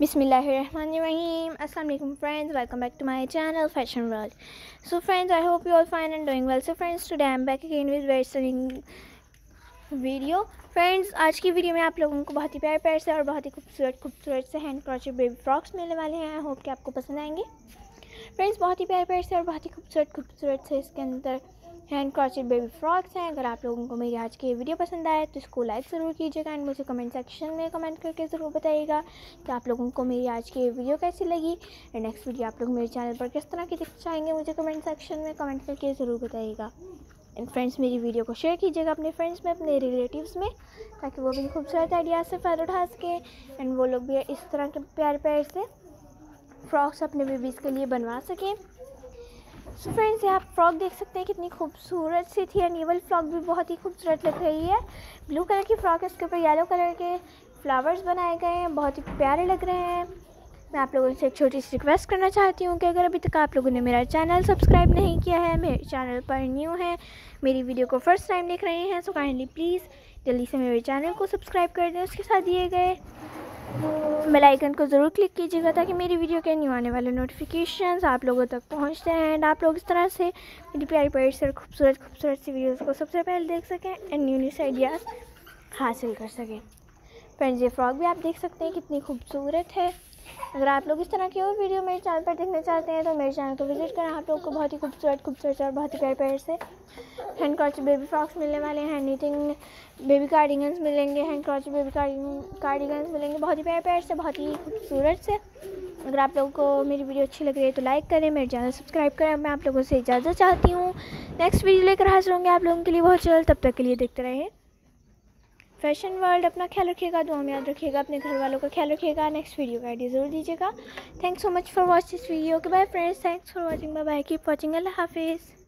Bismillahirrahmanirrahim. Assalamu alaikum friends, welcome back to my channel Fashion World. So friends, I hope you all fine and doing well. So friends, today I am back again with very stunning video. Friends, आज की video में आप लोगों को बहुत ही प्यारे प्यारे से और बहुत ही खूबसूरत से हैंड क्रॉचेट बेबी फ्रॉक्स मिलने वाले हैं। आई होप कि आपको पसंद आएंगे। फ्रेंड्स, बहुत ही प्यारे प्यारे से और बहुत ही खूबसूरत से इसके अंदर हैंड क्रॉचेट बेबी फ्रॉक्स हैं। अगर आप लोगों को मेरी आज की वीडियो पसंद आए तो इसको लाइक ज़रूर कीजिएगा एंड मुझे कमेंट सेक्शन में कमेंट करके ज़रूर बताइएगा कि आप लोगों को मेरी आज की वीडियो कैसी लगी। एंड नेक्स्ट वीडियो आप लोग मेरे चैनल पर किस तरह की देखना चाहेंगे मुझे कमेंट सेक्शन में कमेंट करके ज़रूर बताइएगा। एंड फ्रेंड्स, मेरी वीडियो को शेयर कीजिएगा अपने फ्रेंड्स में, अपने रिलेटिव्स में, ताकि वो भी खूबसूरत आइडिया से फ़ायदा उठा सकें एंड वो लोग भी इस तरह के प्यारे प्यारे से फ्रॉक्स अपने बेबीज़ के लिए बनवा सकें। सो फ्रेंड्स, ये आप फ्रॉक देख सकते हैं कितनी खूबसूरत सी थी एंड ये वाली फ्रॉक भी बहुत ही खूबसूरत लग रही है। ब्लू कलर की फ्रॉक है, इसके ऊपर येलो कलर के फ्लावर्स बनाए गए हैं, बहुत ही प्यारे लग रहे हैं। मैं आप लोगों से एक छोटी सी रिक्वेस्ट करना चाहती हूँ कि अगर अभी तक आप लोगों ने मेरा चैनल सब्सक्राइब नहीं किया है, मेरे चैनल पर न्यू है, मेरी वीडियो को फर्स्ट टाइम देख रहे हैं, सो काइंडली प्लीज़ जल्दी से मेरे चैनल को सब्सक्राइब कर दें। उसके साथ दिए गए बेल आइकन को ज़रूर क्लिक कीजिएगा ताकि मेरी वीडियो के न्यू आने वाले नोटिफिकेशंस आप लोगों तक पहुंचते हैं एंड आप लोग इस तरह से मेरी प्यारी प्यारी से खूबसूरत सी वीडियोस को सबसे पहले देख सकें एंड न्यू आइडियाज़ हासिल कर सकें। फ्रेंड्स, ये फ्रॉक भी आप देख सकते हैं कितनी खूबसूरत है। अगर आप लोग इस तरह की और वीडियो मेरे चैनल पर देखना चाहते हैं तो मेरे चैनल को विजिट करें। आप लोग को बहुत ही खूबसूरत और बहुत ही प्यारे प्यारे से हैंड क्रॉचेट बेबी फ्रॉक्स मिलने वाले हैं, हैंड नीटिंग बेबी कार्डिगन्स मिलेंगे, हैंड क्रॉचेट बेबी कार्डिगन्स मिलेंगे, बहुत ही प्यारे प्यारे से, बहुत ही खूबसूरत से। अगर आप लोगों को मेरी वीडियो अच्छी लग रही है तो लाइक करें, मेरे चैनल सब्सक्राइब करें। मैं आप लोगों से इजाज़त चाहती हूँ। नेक्स्ट वीडियो लेकर हाजिर होंगे आप लोगों के लिए बहुत जल्द। तब तक के लिए देखते रहें फैशन वर्ल्ड। अपना ख्याल रखिएगा, दुआ में याद रखिएगा, अपने घर वालों का ख्याल रखिएगा। नेक्स्ट वीडियो का आइडिया ज़रूर दीजिएगा। Thanks so much for watch this video. Bye friends, thanks for watching, bye bye, keep watching, अल्लाह हाफिज़।